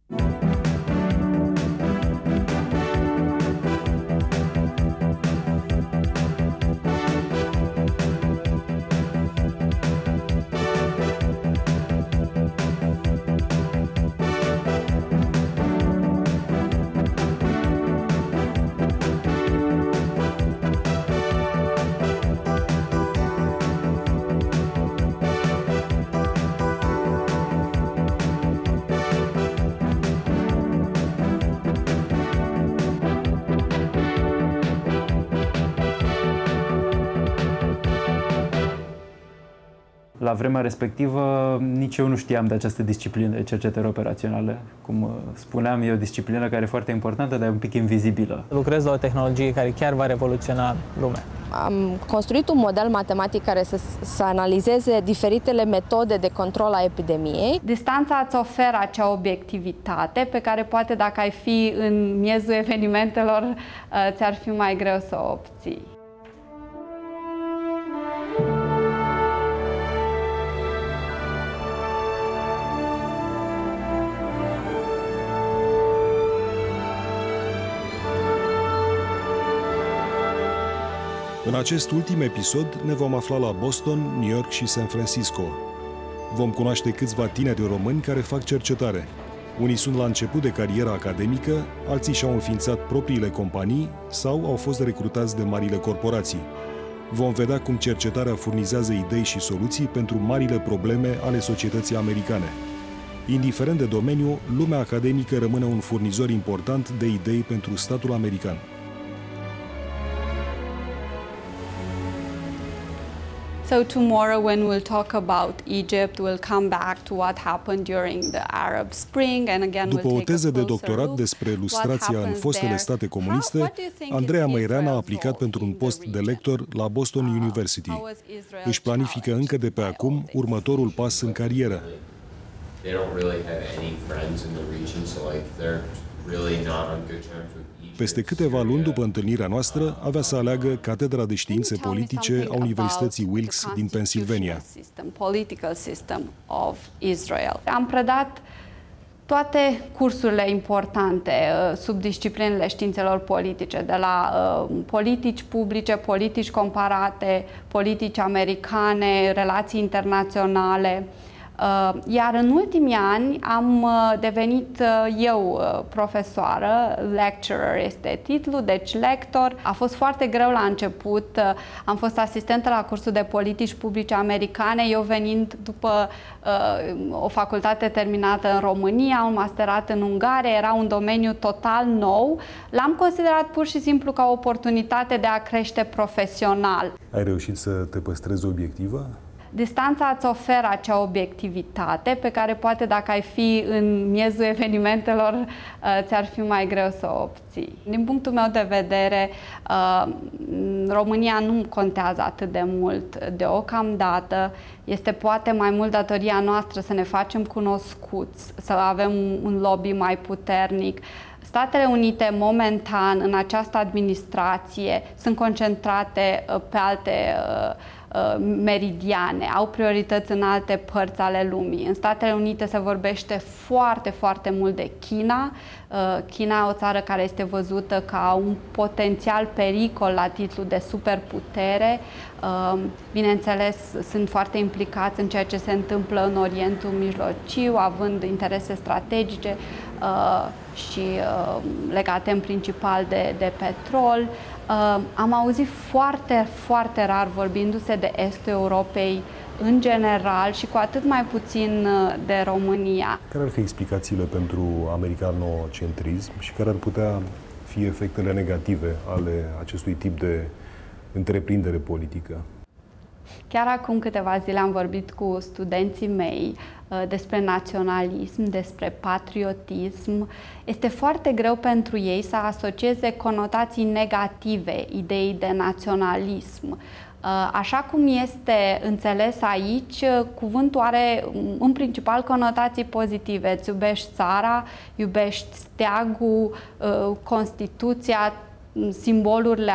La vremea respectivă, nici eu nu știam de această disciplină de cercetare operațională. Cum spuneam, e o disciplină care e foarte importantă, dar e un pic invizibilă. Lucrez la o tehnologie care chiar va revoluționa lumea. Am construit un model matematic care să analizeze diferitele metode de control a epidemiei. Distanța îți oferă acea obiectivitate pe care poate dacă ai fi în miezul evenimentelor, ți-ar fi mai greu să o obții. În acest ultim episod ne vom afla la Boston, New York și San Francisco. Vom cunoaște câțiva tineri români care fac cercetare. Unii sunt la început de carieră academică, alții și-au înființat propriile companii sau au fost recrutați de marile corporații. Vom vedea cum cercetarea furnizează idei și soluții pentru marile probleme ale societății americane. Indiferent de domeniu, lumea academică rămâne un furnizor important de idei pentru statul american. So tomorrow when we'll talk about Egypt, we'll come back to what happened during the Arab Spring and again După o teză de doctorat despre lustrația în fostele state comuniste, Andreea Măirean a aplicat pentru un post de lector la Boston University. Își planifică încă de pe acum următorul pas în carieră. Peste câteva luni după întâlnirea noastră, avea să aleagă Catedra de Științe Politice a Universității Wilkes din Pennsylvania. Am predat toate cursurile importante sub disciplinele științelor politice, de la politici publice, politici comparate, politici americane, relații internaționale. Iar în ultimii ani am devenit eu profesoară, lecturer este titlul, deci lector. A fost foarte greu la început, am fost asistentă la cursul de politici publice americane, eu venind după o facultate terminată în România, un masterat în Ungaria, era un domeniu total nou. L-am considerat pur și simplu ca o oportunitate de a crește profesional. Ai reușit să te păstrezi obiectivă? Distanța îți oferă acea obiectivitate pe care poate dacă ai fi în miezul evenimentelor, ți-ar fi mai greu să o obții. Din punctul meu de vedere, România nu contează atât de mult deocamdată. Este poate mai mult datoria noastră să ne facem cunoscuți, să avem un lobby mai puternic. Statele Unite, momentan, în această administrație, sunt concentrate pe alte meridiane, au priorități în alte părți ale lumii. În Statele Unite se vorbește foarte, foarte mult de China. China, o țară care este văzută ca un potențial pericol la titlu de superputere. Bineînțeles, sunt foarte implicați în ceea ce se întâmplă în Orientul Mijlociu, având interese strategice și legate în principal de petrol. Am auzit foarte, foarte rar vorbindu-se de Estul Europei în general și cu atât mai puțin de România. Care ar fi explicațiile pentru americanocentrism și care ar putea fi efectele negative ale acestui tip de întreprindere politică? Chiar acum câteva zile am vorbit cu studenții mei despre naționalism, despre patriotism. Este foarte greu pentru ei să asocieze conotații negative ideii de naționalism. Așa cum este înțeles aici, cuvântul are în principal conotații pozitive. Îți iubești țara, iubești steagul, Constituția, simbolurile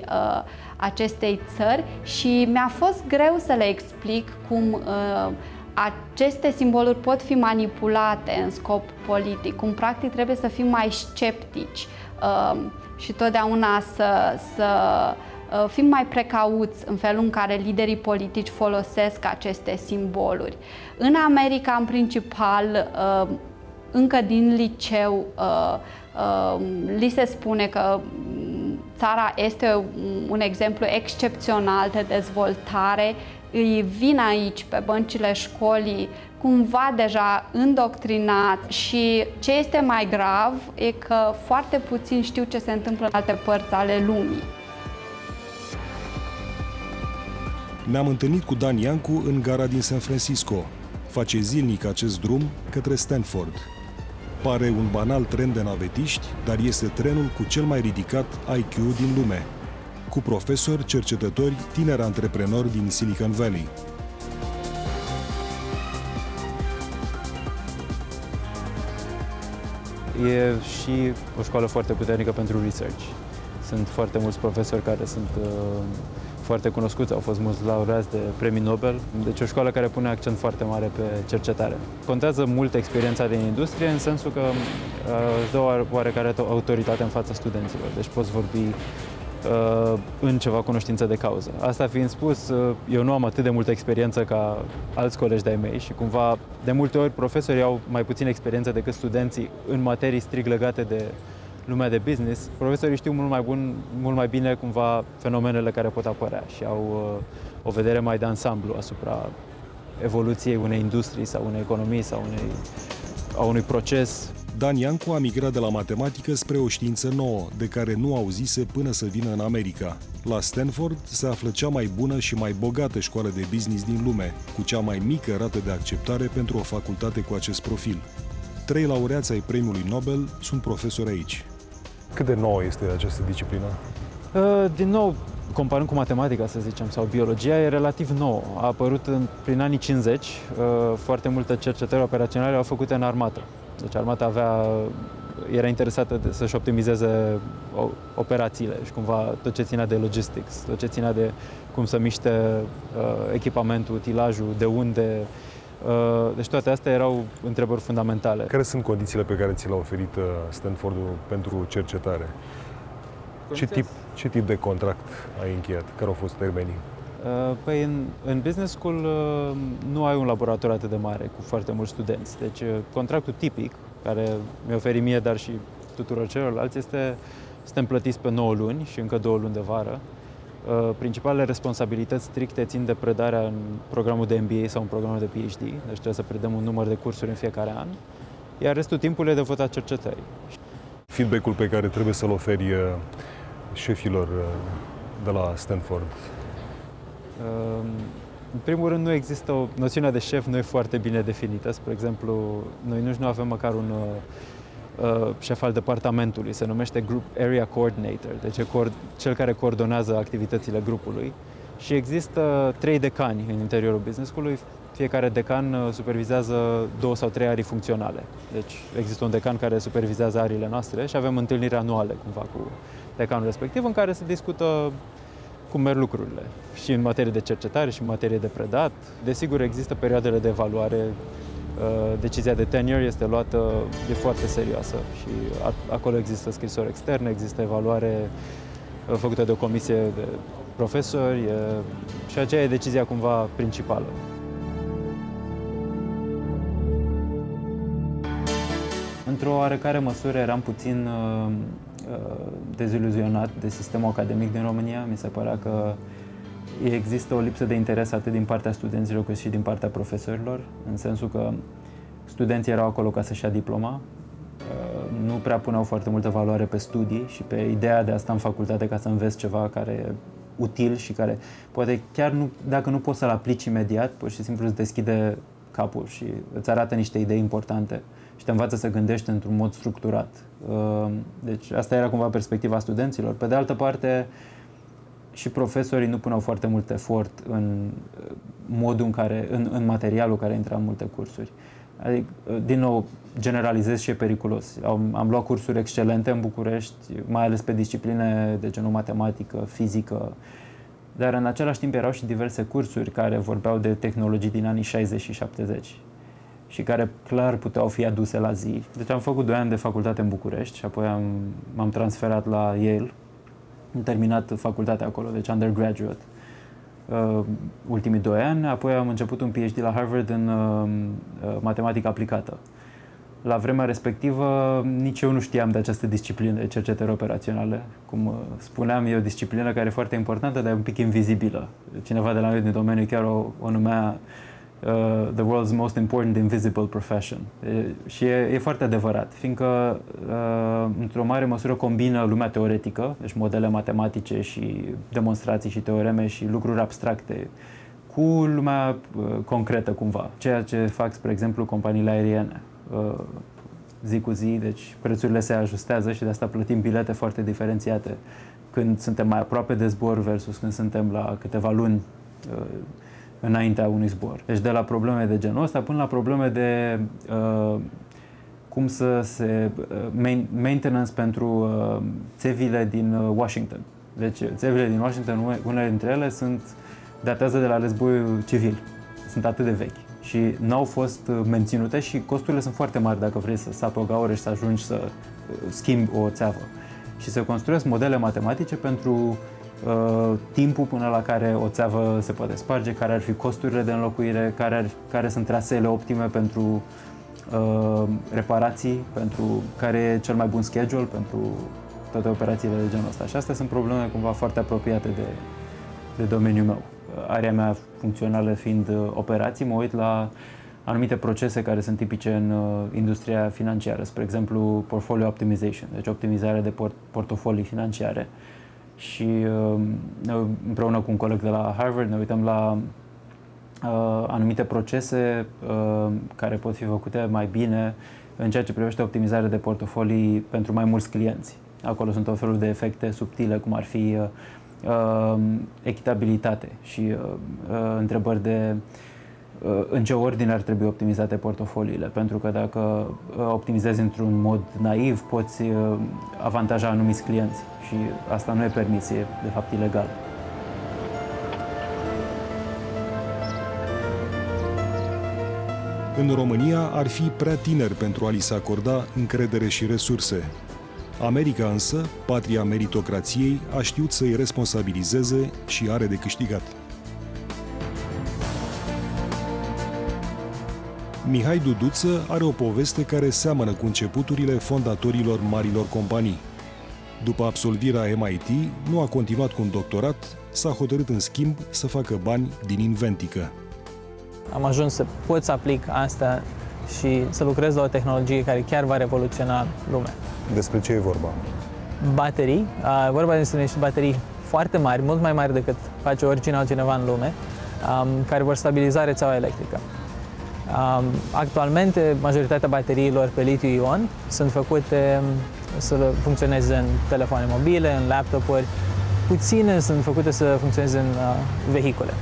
acestei țări și mi-a fost greu să le explic cum aceste simboluri pot fi manipulate în scop politic, cum practic trebuie să fim mai sceptici și totdeauna să fim mai precauți în felul în care liderii politici folosesc aceste simboluri. În America, în principal, încă din liceu, li se spune că țara este un exemplu excepțional de dezvoltare. Îi vin aici, pe băncile școlii, cumva deja îndoctrinați și ce este mai grav e că foarte puțin știu ce se întâmplă în alte părți ale lumii. Ne-am întâlnit cu Dan Iancu în gara din San Francisco. Face zilnic acest drum către Stanford. Pare un banal tren de navetiști, dar este trenul cu cel mai ridicat IQ din lume. Cu profesori, cercetători, tineri antreprenori din Silicon Valley. E și o școală foarte puternică pentru research. Sunt foarte mulți profesori care sunt foarte cunoscuți, au fost mulți laureați de premii Nobel, deci o școală care pune accent foarte mare pe cercetare. Contează mult experiența din industrie, în sensul că îți dă oarecare autoritate în fața studenților, deci poți vorbi în ceva cunoștință de cauză. Asta fiind spus, eu nu am atât de multă experiență ca alți colegi de-ai mei și cumva de multe ori profesorii au mai puțin experiență decât studenții în materii strict legate de lumea de business. Profesorii știu mult mai bine cumva fenomenele care pot apărea și au o vedere mai de ansamblu asupra evoluției unei industrii sau unei economii sau a unui proces. Dan Iancu a migrat de la matematică spre o știință nouă, de care nu auzise până să vină în America. La Stanford se află cea mai bună și mai bogată școală de business din lume, cu cea mai mică rată de acceptare pentru o facultate cu acest profil. 3 laureați ai premiului Nobel sunt profesori aici. Cât de nouă este această disciplină? Din nou, comparând cu matematica, să zicem, sau biologia, e relativ nouă. A apărut prin anii 50, foarte multe cercetări operaționale au făcute în armată. Deci armata era interesată să-și optimizeze operațiile și cumva tot ce ținea de logistics, tot ce ținea de cum să miște echipamentul, utilajul, de unde. Deci toate astea erau întrebări fundamentale. Care sunt condițiile pe care ți le-a oferit Stanfordul pentru cercetare? Ce tip de contract ai încheiat? Care au fost termenii? Păi în business school nu ai un laborator atât de mare cu foarte mulți studenți. Deci contractul tipic, care mi-a oferit mie, dar și tuturor celorlalți, suntem plătiți pe 9 luni și încă 2 luni de vară. Principalele responsabilități stricte țin de predarea în programul de MBA sau în programul de PhD, deci trebuie să predăm un număr de cursuri în fiecare an, iar restul timpului e devotat cercetării. Feedback-ul pe care trebuie să-l oferi șefilor de la Stanford? În primul rând, nu există noțiunea de șef nu e foarte bine definită. Spre exemplu, noi nu avem măcar un șef al departamentului, se numește Group Area Coordinator, deci cel care coordonează activitățile grupului. Și există 3 decani în interiorul business school-ului. Fiecare decan supervizează 2 sau 3 arii funcționale. Deci există un decan care supervizează ariile noastre și avem întâlniri anuale cumva cu decanul respectiv în care se discută cum merg lucrurile și în materie de cercetare și în materie de predat. Desigur, există perioadele de evaluare. Decizia de tenure este luată de foarte serioasă și acolo există scrisori externe, există evaluare făcută de o comisie de profesori și aceea e decizia cumva principală. Într-o oarecare măsură eram puțin deziluzionat de sistemul academic din România. Mi se părea că există o lipsă de interes atât din partea studenților cât și din partea profesorilor, în sensul că studenții erau acolo ca să-și ia diploma, nu prea puneau foarte multă valoare pe studii și pe ideea de a sta în facultate ca să înveți ceva care e util și care poate chiar dacă nu poți să-l aplici imediat, pur și simplu îți deschide capul și îți arată niște idei importante și te învață să gândești într-un mod structurat. Deci asta era cumva perspectiva studenților. Pe de altă parte, și profesorii nu puneau foarte mult efort în modul în care, în materialul care intra în multe cursuri. Adică, din nou, generalizez și e periculos. Am luat cursuri excelente în București, mai ales pe discipline de genul matematică, fizică, Dar în același timp erau și diverse cursuri care vorbeau de tehnologii din anii 60 și 70 și care clar puteau fi aduse la zi. Deci am făcut 2 ani de facultate în București și apoi m-am transferat la Yale. Am terminat facultatea acolo, deci undergraduate, ultimii 2 ani. Apoi am început un PhD la Harvard în matematică aplicată. La vremea respectivă, nici eu nu știam de această disciplină de cercetări operaționale. Cum spuneam, e o disciplină care e foarte importantă, dar e un pic invizibilă. Cineva de la noi din domeniu chiar o numea the world's most important invisible profession. Și e foarte adevărat, fiindcă într-o mare măsură combină lumea teoretică, deci modele matematice și demonstrații și teoreme și lucruri abstracte, cu lumea concretă cumva. Ceea ce fac, spre exemplu, companiile aeriene. Zi cu zi, deci prețurile se ajustează și de asta plătim bilete foarte diferențiate când suntem mai aproape de zbor versus când suntem la câteva luni înaintea unui zbor. Deci de la probleme de genul ăsta până la probleme de cum să se maintenance pentru țevile din Washington. Deci țevile din Washington, unele dintre ele datează de la războiul civil. Sunt atât de vechi și n-au fost menținute și costurile sunt foarte mari dacă vrei să sapi o gaură și să ajungi să schimbi o țeavă. Și se construiesc modele matematice pentru timpul până la care o țeavă se poate sparge, care ar fi costurile de înlocuire, care sunt traseele optime pentru reparații, pentru care e cel mai bun schedule pentru toate operațiile de genul ăsta. Și astea sunt probleme cumva foarte apropiate de domeniul meu. Area mea funcțională fiind operații, mă uit la anumite procese care sunt tipice în industria financiară, spre exemplu portfolio optimization, deci optimizarea de portofolii financiare. Și împreună cu un coleg de la Harvard ne uităm la anumite procese care pot fi făcute mai bine în ceea ce privește optimizarea de portofolii pentru mai mulți clienți. Acolo sunt tot felul de efecte subtile, cum ar fi echitabilitate și întrebări de în ce ordine ar trebui optimizate portofoliile, pentru că dacă optimizezi într-un mod naiv, poți avantaja anumiți clienți și asta nu e permis, e de fapt ilegal. În România ar fi prea tineri pentru a li se acorda încredere și resurse. America însă, patria meritocrației, a știut să-i responsabilizeze și are de câștigat. Mihai Duduță are o poveste care seamănă cu începuturile fondatorilor marilor companii. După absolvirea MIT, nu a continuat cu un doctorat, s-a hotărât în schimb să facă bani din inventică. Am ajuns să pot să aplic asta și să lucrez la o tehnologie care chiar va revoluționa lumea. Despre ce e vorba? Baterii. Vorba despre niște baterii foarte mari, mult mai mari decât face oricine altcineva în lume, care vor stabiliza rețeaua electrică. Actualmente, majoritatea bateriilor pe litiu-ion sunt făcute să funcționeze în telefoane mobile, în laptopuri. Puține sunt făcute să funcționeze în vehicule.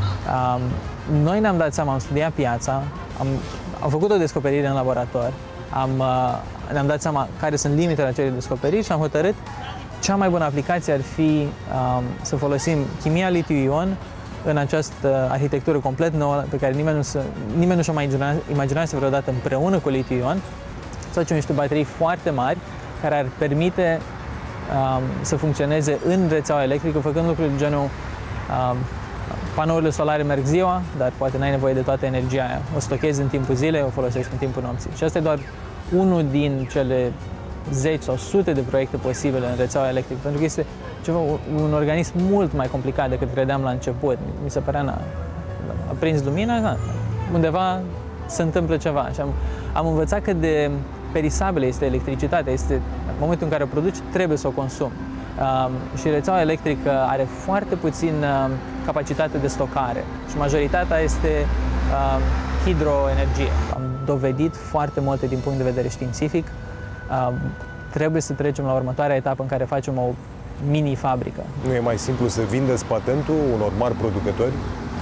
Noi ne-am dat seama, am studiat piața, am făcut o descoperire în laborator, ne-am dat seama care sunt limitele acelei descoperiri și am hotărât cea mai bună aplicație ar fi să folosim chimia litiu-ion în această arhitectură complet nouă pe care nimeni nu și-a mai imaginat vreodată împreună cu litiu-ion, să facem niște baterii foarte mari care ar permite să funcționeze în rețeaua electrică, făcând lucruri de genul panourile solare merg ziua, dar poate n-ai nevoie de toată energia aia. O stochezi în timpul zilei, o folosești în timpul nopții. Și asta e doar unul din cele 10 sau sute de proiecte posibile în rețeaua electrică, pentru că este un organism mult mai complicat decât credeam la început. Mi se părea, a prins lumina, undeva se întâmplă ceva. Și am învățat cât de perisabilă este electricitatea. Este, în momentul în care o produci, trebuie să o consumi. Și rețeaua electrică are foarte puțin capacitate de stocare și majoritatea este hidroenergie. Am dovedit foarte multe din punct de vedere științific. Trebuie să trecem la următoarea etapă în care facem o mini-fabrică. Nu e mai simplu să vindeți patentul unor mari producători?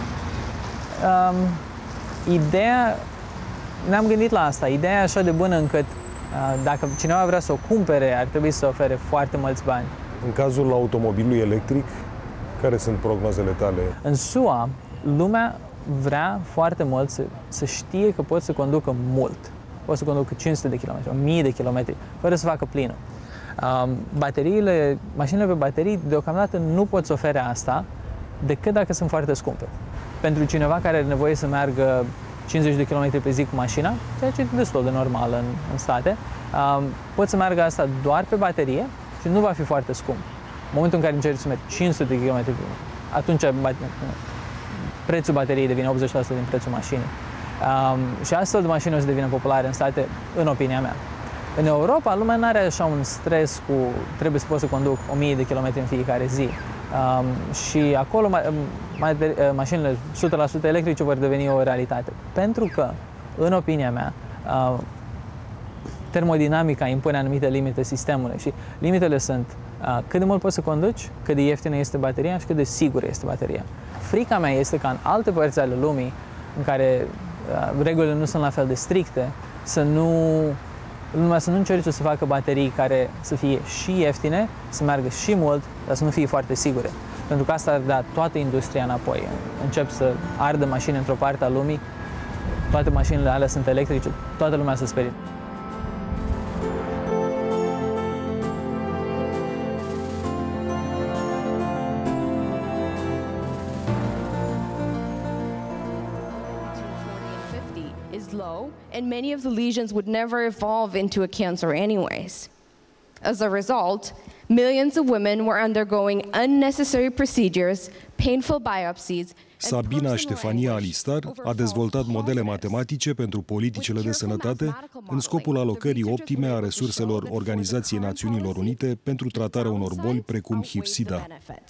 Ne-am gândit la asta. Ideea e așa de bună încât dacă cineva vrea să o cumpere, ar trebui să ofere foarte mulți bani. În cazul automobilului electric, Care sunt prognozele tale? În SUA, lumea vrea foarte mult să știe că pot să conducă mult. Pot să conducă 500 de km, 1000 de km, fără să facă plinul. Mașinile pe baterii deocamdată nu pot să ofere asta decât dacă sunt foarte scumpe. Pentru cineva care are nevoie să meargă 50 de km pe zi cu mașina, ceea ce e destul de normal în state, pot să meargă asta doar pe baterie și nu va fi foarte scump. În momentul în care încerci să mergi 500 de km, atunci prețul bateriei devine 80% din prețul mașinii. Și astfel de mașini o să devină populare în state, în opinia mea. În Europa, lumea nu are așa un stres cu trebuie să pot să conduc 1000 de km în fiecare zi. Și acolo mașinile 100% electrice vor deveni o realitate. Pentru că, în opinia mea, termodinamica impune anumite limite sistemului și limitele sunt cât de mult poți să conduci, cât de ieftină este bateria și cât de sigură este bateria. Frica mea este ca în alte părți ale lumii, în care regulile nu sunt la fel de stricte, lumea să nu încerce să facă baterii care să fie și ieftine, să meargă și mult, dar să nu fie foarte sigure. Pentru că asta ar da toată industria înapoi. Încep să ardă mașini într-o parte a lumii, toate mașinile alea sunt electrice, toată lumea se sperie. And many of the lesions would never evolve into a cancer anyways. As a result, millions of women were undergoing unnecessary procedures, painful biopsies. Sabina Ștefania Alistar a dezvoltat modele matematice pentru politicile de sănătate în scopul alocării optime a resurselor Organizației Națiunilor Unite pentru tratarea unor boli precum HIV-SIDA.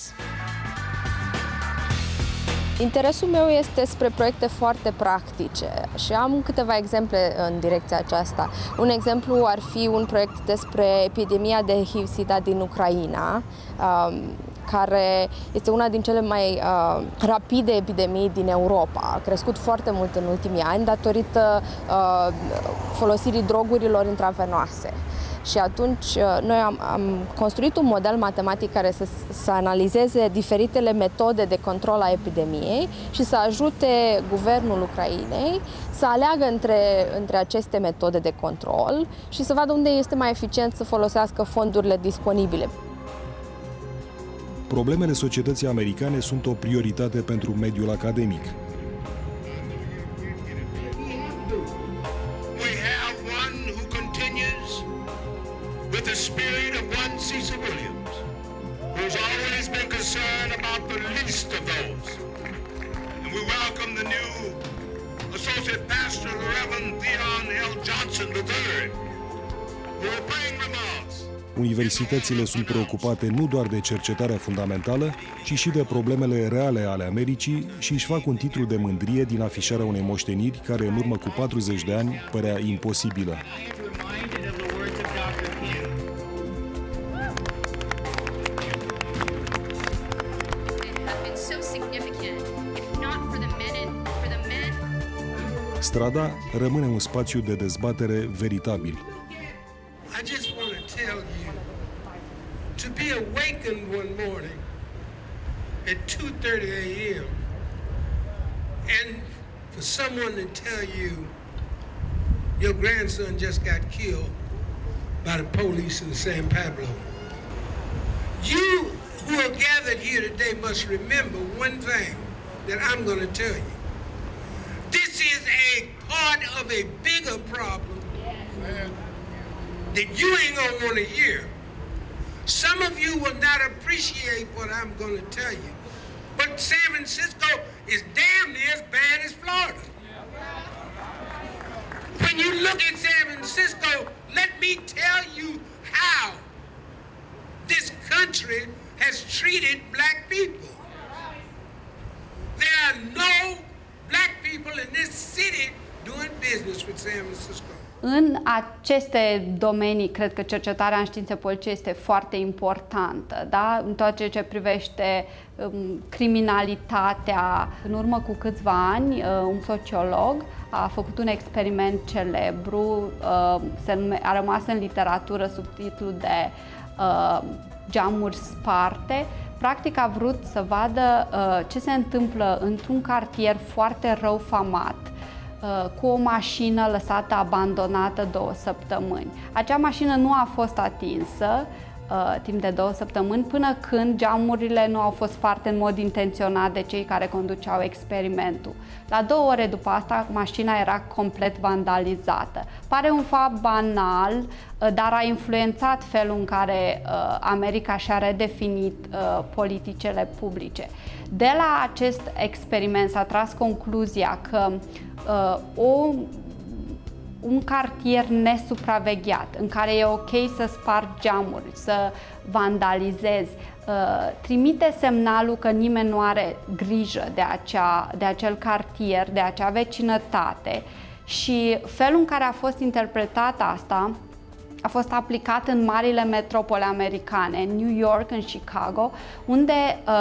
Interesul meu este spre proiecte foarte practice și am câteva exemple în direcția aceasta. Un exemplu ar fi un proiect despre epidemia de HIV-SIDA din Ucraina, care este una din cele mai rapide epidemii din Europa. A crescut foarte mult în ultimii ani datorită folosirii drogurilor intravenoase. Și atunci noi am construit un model matematic care să analizeze diferitele metode de control a epidemiei și să ajute guvernul Ucrainei să aleagă între aceste metode de control și să vadă unde este mai eficient să folosească fondurile disponibile. Problemele societății americane sunt o prioritate pentru mediul academic. With the spirit of one Cecil Williams, who's always been concerned about the least of those. And we welcome the new Associate Pastor, the Reverend Theon L. Johnson III, who will bring remarks. Universitățile sunt preocupate nu doar de cercetarea fundamentală, ci și de problemele reale ale Americii și își fac un titlu de mândrie din afișarea unei moșteniri care în urmă cu 40 de ani părea imposibilă. Strada rămâne un spațiu de dezbatere veritabil. I just want to tell you to be awakened one morning at 2:30 a.m. and for someone to tell you your grandson just got killed by the police in San Pablo. You who are gathered here today must remember one thing that I'm going to tell you. This is a part of a bigger problem that you ain't gonna want to hear. Some of you will not appreciate what I'm going to tell you, but San Francisco is damn near as bad as Florida. When you look at San Francisco, let me tell you how this country has treated black people. There are no black people in this city doing business with San Francisco. În aceste domenii, cred că cercetarea în științe politice este foarte importantă, da? În tot ce privește criminalitatea. În urmă cu câțiva ani, un sociolog a făcut un experiment celebru, a rămas în literatură sub titlul de Geamuri sparte, Practic a vrut să vadă ce se întâmplă într-un cartier foarte rău famat, cu o mașină lăsată abandonată 2 săptămâni. Acea mașină nu a fost atinsă timp de 2 săptămâni, până când geamurile nu au fost sparte în mod intenționat de cei care conduceau experimentul. La 2 ore după asta, mașina era complet vandalizată. Pare un fapt banal, dar a influențat felul în care America și-a redefinit politicile publice. De la acest experiment s-a tras concluzia că un cartier nesupravegheat, în care e ok să spargi geamuri, să vandalizezi, trimite semnalul că nimeni nu are grijă de acel cartier, de acea vecinătate, și felul în care a fost interpretat asta a fost aplicat în marile metropole americane, în New York, în Chicago, unde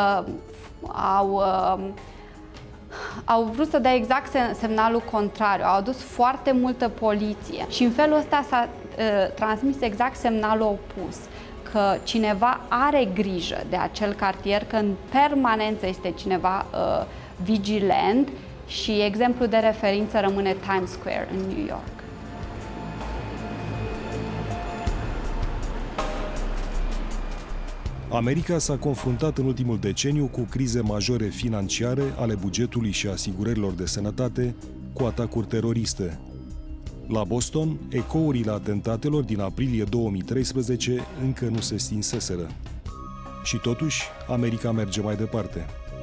au vrut să dea exact semnalul contrariu, au adus foarte multă poliție și în felul ăsta s-a transmis exact semnalul opus, că cineva are grijă de acel cartier, că în permanență este cineva vigilent, și exemplul de referință rămâne Times Square în New York. America s-a confruntat în ultimul deceniu cu crize majore financiare ale bugetului și asigurărilor de sănătate, cu atacuri teroriste. La Boston, ecourile atentatelor din aprilie 2013 încă nu se stinseseră. Și totuși, America merge mai departe.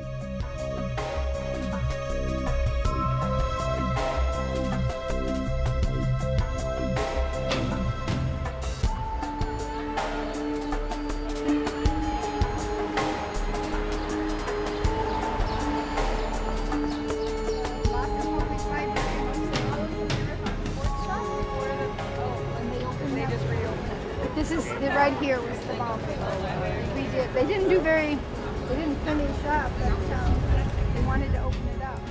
Right here was the bomb. They didn't finish up, but they wanted to open it up.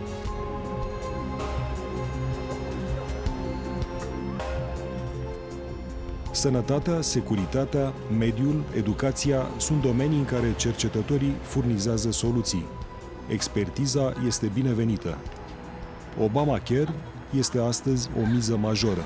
Sănătatea, securitatea, mediul, educația sunt domenii în care cercetătorii furnizează soluții. Expertiza este binevenită. Obamacare este astăzi o miză majoră.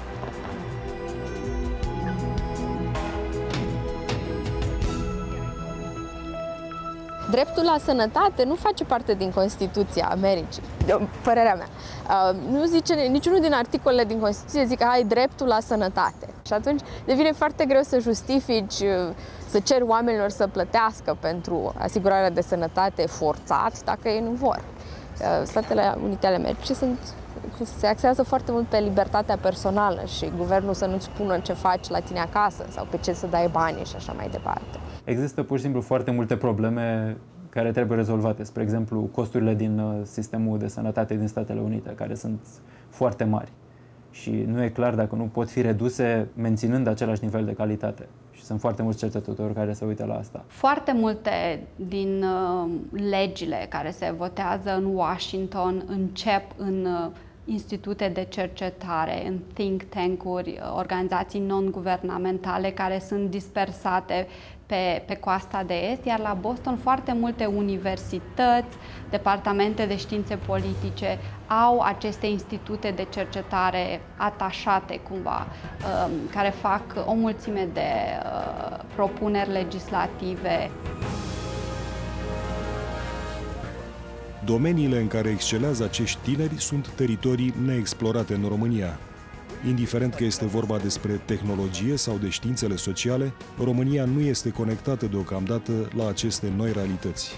Dreptul la sănătate nu face parte din Constituția Americii, părerea mea. Nu zice, niciunul din articolele din Constituție zic că ai dreptul la sănătate. Și atunci devine foarte greu să justifici, să ceri oamenilor să plătească pentru asigurarea de sănătate forțat, dacă ei nu vor. Statele Unite ale Americii se axează foarte mult pe libertatea personală și guvernul să nu-ți spună ce faci la tine acasă sau pe ce să dai bani și așa mai departe. Există pur și simplu foarte multe probleme care trebuie rezolvate. Spre exemplu, costurile din sistemul de sănătate din Statele Unite, care sunt foarte mari. Și nu e clar dacă nu pot fi reduse menținând același nivel de calitate. Și sunt foarte mulți cercetători care se uită la asta. Foarte multe din legile care se votează în Washington încep în institute de cercetare, în think tank-uri, organizații non-guvernamentale care sunt dispersate pe coasta de est, iar la Boston foarte multe universități, departamente de științe politice au aceste institute de cercetare atașate cumva, care fac o mulțime de propuneri legislative. Domeniile în care excelează acești tineri sunt teritorii neexplorate în România. Indiferent că este vorba despre tehnologie sau de științele sociale, România nu este conectată deocamdată la aceste noi realități.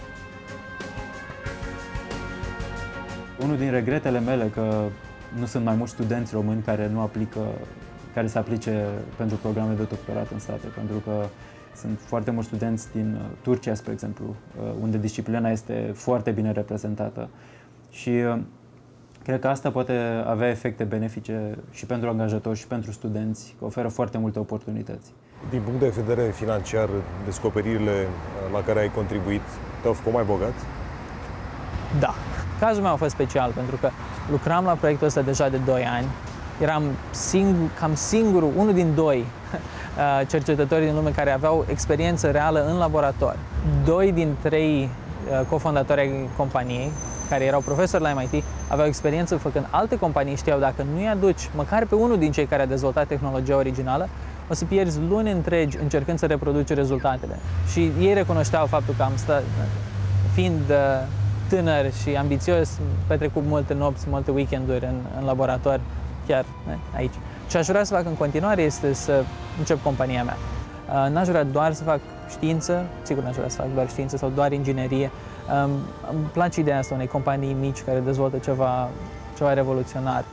Unul din regretele mele că nu sunt mai mulți studenți români care se aplice pentru programe de doctorat în state, pentru că sunt foarte mulți studenți din Turcia, spre exemplu, unde disciplina este foarte bine reprezentată și cred că asta poate avea efecte benefice și pentru angajatori și pentru studenți, că oferă foarte multe oportunități. Din punct de vedere financiar, descoperirile la care ai contribuit te-au făcut mai bogat? Da. Cazul meu a fost special pentru că lucram la proiectul ăsta deja de 2 ani. Eram cam singurul, unul din 2 cercetători din lume care aveau experiență reală în laborator. 2 din 3 cofondatori ai companiei, care erau profesori la MIT, aveau experiență făcând alte companii, știau dacă nu-i aduci măcar pe unul din cei care a dezvoltat tehnologia originală, o să pierzi luni întregi încercând să reproduci rezultatele. Și ei recunoșteau faptul că am stat, fiind tânăr și ambițios, petrecut multe nopți, multe weekenduri în laborator, chiar aici. Ce aș vrea să fac în continuare este să încep compania mea. N-aș vrea doar să fac știință, sigur n-aș vrea să fac doar știință sau doar inginerie. Îmi place ideea asta unei companii mici care dezvoltă ceva revoluționar.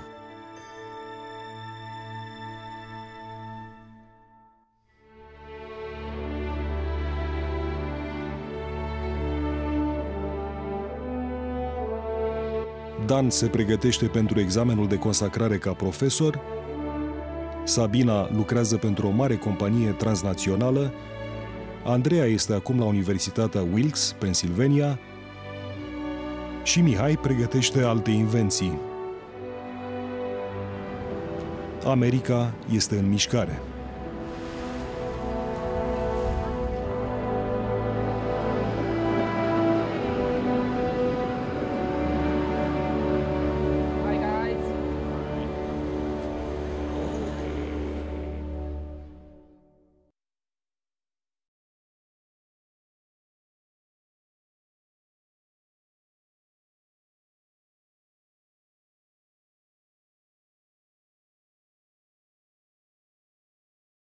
Dan se pregătește pentru examenul de consacrare ca profesor, Sabina lucrează pentru o mare companie transnațională, Andreea este acum la Universitatea Wilkes, Pennsylvania, și Mihai pregătește alte invenții. America este în mișcare.